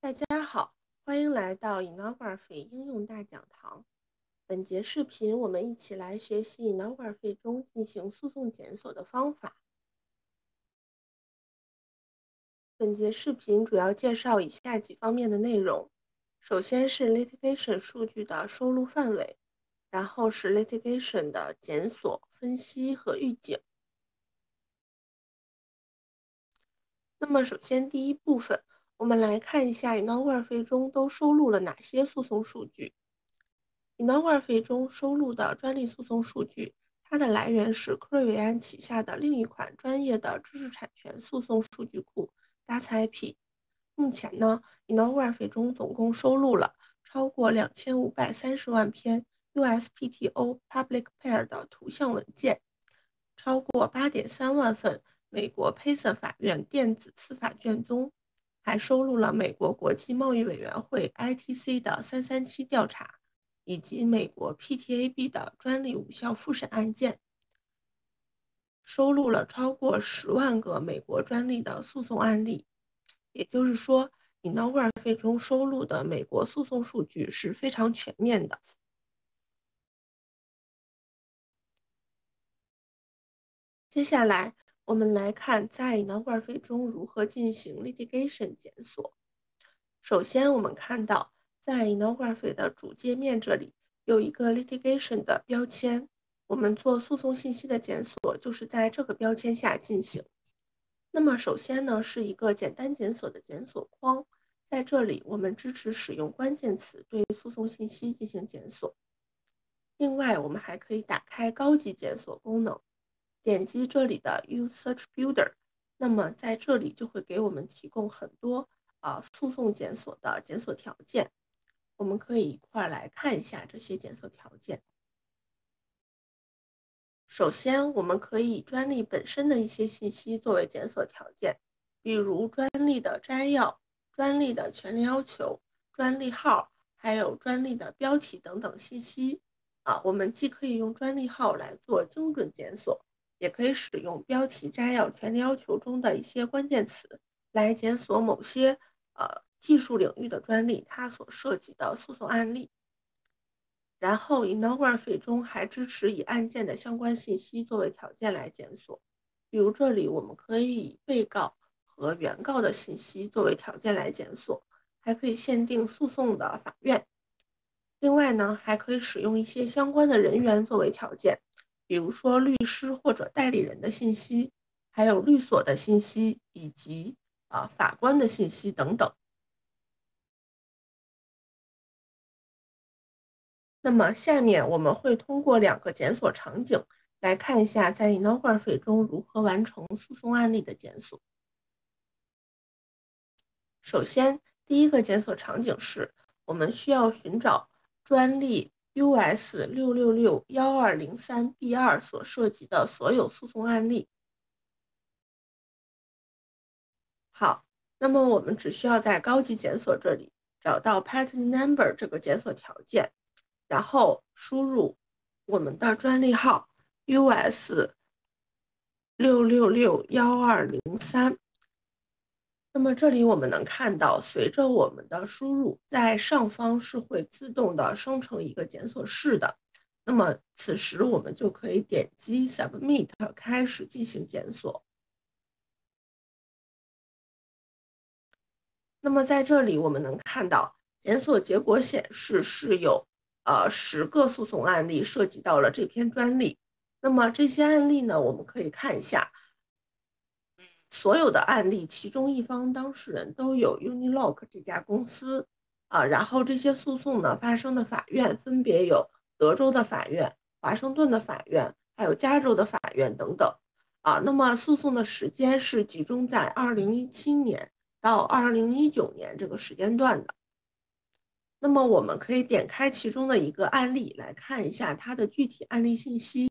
大家好，欢迎来到 Innography 应用大讲堂。本节视频我们一起来学习 Innography 中进行诉讼检索的方法。本节视频主要介绍以下几方面的内容。首先是 litigation 数据的收录范围，然后是 litigation 的检索、分析和预警。那么首先第一部分，我们来看一下 Innography 中都收录了哪些诉讼数据。Innography 中收录的专利诉讼数据，它的来源是科瑞维安旗下的另一款专业的知识产权诉讼数据库 DATS-IP。目前呢 ，Innography 中总共收录了超过2530万篇 USPTO Public Pair 的图像文件，超过8.3万份美国佩瑟法院电子司法卷宗，还收录了美国国际贸易委员会 ITC 的337调查。以及美国 PTAB 的专利无效复审案件，收录了超过10万个美国专利的诉讼案例。也就是说 ，Innography 中收录的美国诉讼数据是非常全面的。接下来，我们来看在 Innography 中如何进行 litigation 检索。首先，我们看到在 Innography 的主界面这里有一个 litigation 的标签，我们做诉讼信息的检索就是在这个标签下进行。那么首先呢，是一个简单检索的检索框，在这里我们支持使用关键词对诉讼信息进行检索。另外，我们还可以打开高级检索功能，点击这里的 Use Search Builder， 那么在这里就会给我们提供很多诉讼检索的检索条件，我们可以一块来看一下这些检索条件。首先，我们可以以专利本身的一些信息作为检索条件，比如专利的摘要、专利的权利要求、专利号，还有专利的标题等等信息。我们既可以用专利号来做精准检索，也可以使用标题、摘要、权利要求中的一些关键词来检索某些技术领域的专利它所涉及的诉讼案例。然后 Innography 中还支持以案件的相关信息作为条件来检索，比如这里我们可以以被告和原告的信息作为条件来检索，还可以限定诉讼的法院。另外呢，还可以使用一些相关的人员作为条件，比如说律师或者代理人的信息，还有律所的信息，以及法官的信息等等。那么下面我们会通过2个检索场景来看一下在 Innography 中如何完成诉讼案例的检索。首先，第一个检索场景是我们需要寻找专利 US6661203B2 所涉及的所有诉讼案例。好，那么我们只需要在高级检索这里找到 Patent Number 这个检索条件，然后输入我们的专利号 US6661203。那么这里我们能看到，随着我们的输入，在上方是会自动的生成一个检索式的。那么此时我们就可以点击 Submit 开始进行检索。那么在这里我们能看到，检索结果显示是有10个诉讼案例涉及到了这篇专利。那么这些案例呢，我们可以看一下，所有的案例其中一方当事人都有 Uniloc 这家公司然后这些诉讼呢发生的法院分别有德州的法院、华盛顿的法院，还有加州的法院等等那么诉讼的时间是集中在2017年到2019年这个时间段的。那么我们可以点开其中的一个案例来看一下它的具体案例信息。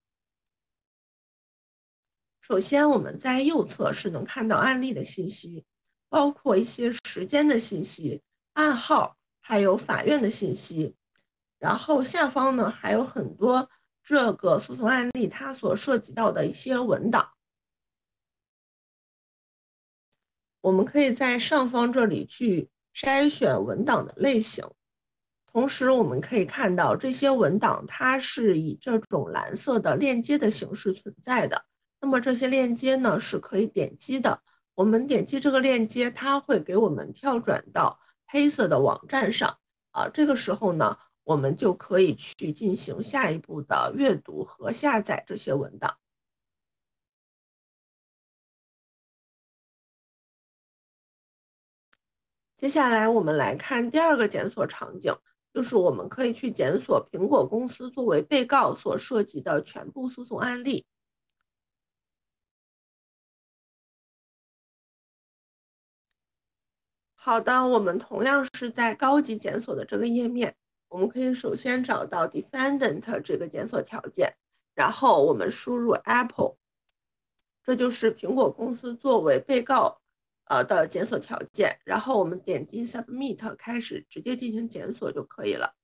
首先，我们在右侧是能看到案例的信息，包括一些时间的信息、案号，还有法院的信息。然后下方呢还有很多这个诉讼案例它所涉及到的一些文档。我们可以在上方这里去筛选文档的类型。同时，我们可以看到这些文档它是以这种蓝色的链接的形式存在的。那么这些链接呢是可以点击的。我们点击这个链接，它会给我们跳转到黑色的网站上。这个时候呢，我们就可以去进行下一步的阅读和下载这些文档。接下来我们来看第二个检索场景，就是我们可以去检索苹果公司作为被告所涉及的全部诉讼案例。好的，我们同样是在高级检索的这个页面，我们可以首先找到 defendant 这个检索条件，然后我们输入 Apple，这就是苹果公司作为被告的检索条件，然后我们点击 Submit 开始直接进行检索就可以了。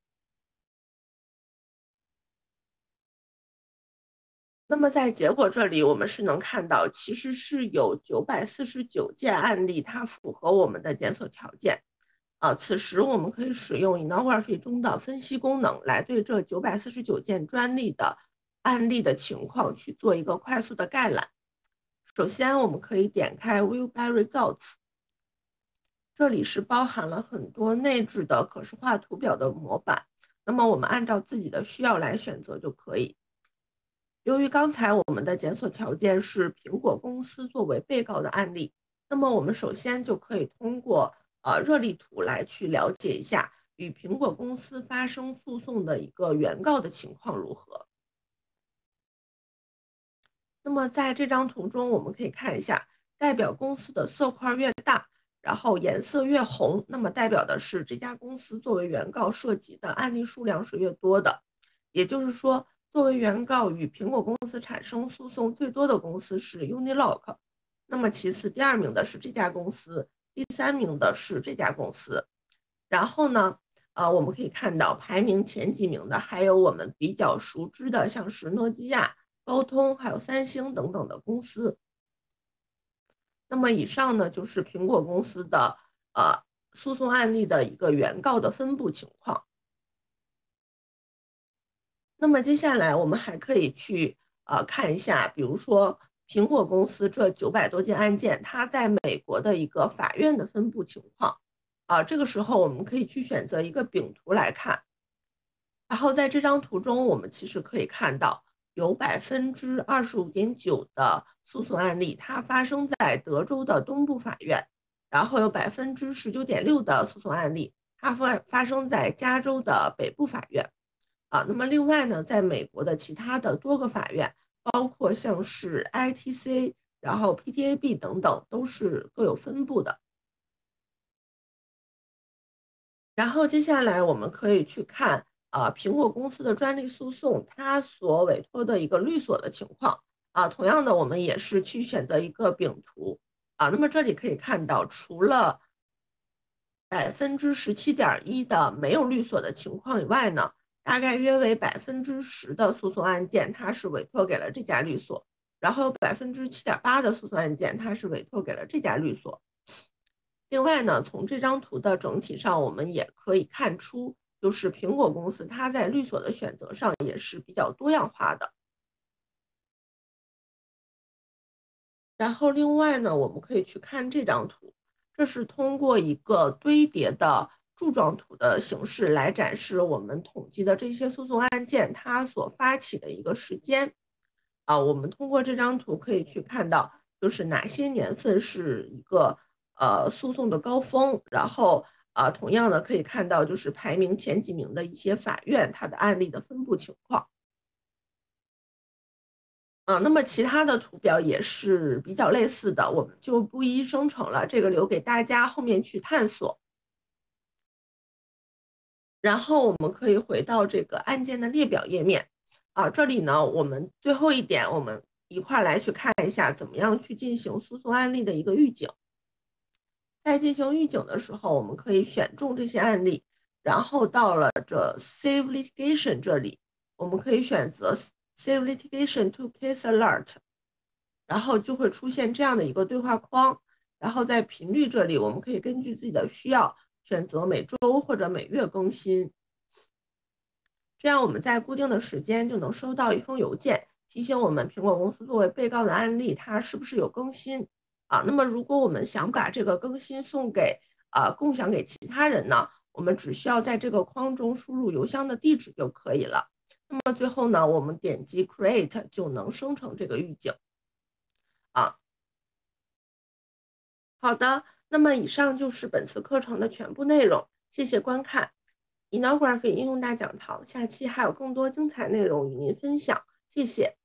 那么在结果这里，我们是能看到，其实是有949件案例，它符合我们的检索条件。此时我们可以使用 Innography 中的分析功能，来对这949件专利的案例的情况去做一个快速的概览。首先，我们可以点开 View by Results，这里是包含了很多内置的可视化图表的模板，那么我们按照自己的需要来选择就可以。由于刚才我们的检索条件是苹果公司作为被告的案例，那么我们首先就可以通过热力图来去了解一下与苹果公司发生诉讼的一个原告的情况如何。那么在这张图中，我们可以看一下，代表公司的色块越大，然后颜色越红，那么代表的是这家公司作为原告涉及的案例数量是越多的。也就是说，作为原告与苹果公司产生诉讼最多的公司是 Unilock，那么其次第二名的是这家公司，第三名的是这家公司。然后呢，我们可以看到排名前几名的还有我们比较熟知的，像是诺基亚、高通还有三星等等的公司。那么以上呢就是苹果公司的诉讼案例的一个原告的分布情况。那么接下来我们还可以去看一下，比如说苹果公司这900多件案件，它在美国的一个法院的分布情况。这个时候我们可以去选择一个饼图来看。然后在这张图中，我们其实可以看到有25.9%的诉讼案例，它发生在德州的东部法院，然后有19.6%的诉讼案例，它发生在加州的北部法院。那么另外呢，在美国的其他的多个法院，包括像是 ITC，然后 PTAB 等等，都是各有分布的。然后接下来我们可以去看苹果公司的专利诉讼，它所委托的一个律所的情况。同样的，我们也是去选择一个饼图。那么这里可以看到，除了17.1%的没有律所的情况以外呢，大概约为10%的诉讼案件，它是委托给了这家律所，然后有7.8%的诉讼案件，它是委托给了这家律所。另外呢，从这张图的整体上，我们也可以看出，就是苹果公司它在律所的选择上也是比较多样化的。然后另外呢，我们可以去看这张图，这是通过一个堆叠的柱状图的形式来展示我们统计的这些诉讼案件它所发起的一个时间。我们通过这张图可以去看到，就是哪些年份是一个诉讼的高峰，然后同样的可以看到就是排名前几名的一些法院它的案例的分布情况。那么其他的图表也是比较类似的，我们就不一一生成了，这个留给大家后面去探索。然后我们可以回到这个案件的列表页面。这里呢，我们最后一点，我们一块来去看一下怎么样去进行诉讼案例的一个预警。在进行预警的时候，我们可以选中这些案例，然后到了这 Save Litigation 这里，我们可以选择 Save Litigation to Case Alert，然后就会出现这样的一个对话框， 然后在频率这里，我们可以根据自己的需要选择每周或者每月更新。这样我们在固定的时间就能收到一封邮件，提醒我们苹果公司作为被告的案例，它是不是有更新啊？那么如果我们想把这个更新共享给其他人呢，我们只需要在这个框中输入邮箱的地址就可以了。那么最后呢，我们点击 Create 就能生成这个预警啊。好的，那么以上就是本次课程的全部内容，谢谢观看。Innography 应用大讲堂，下期还有更多精彩内容与您分享，谢谢。